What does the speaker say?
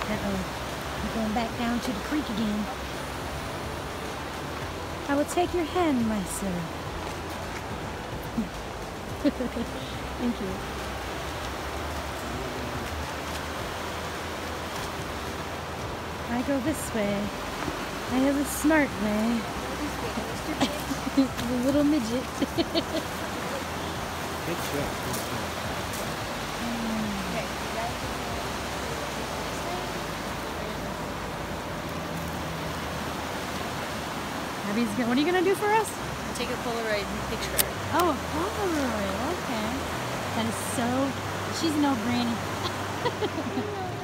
Uh-oh. I'm going back down to the creek again. I will take your hand, my sir. Thank you. I go this way. I have a smart way. The little midget. Good shot. Abby's gonna, what are you gonna do for us? Take a Polaroid picture. Oh, a Polaroid. Okay. That is so. She's no granny.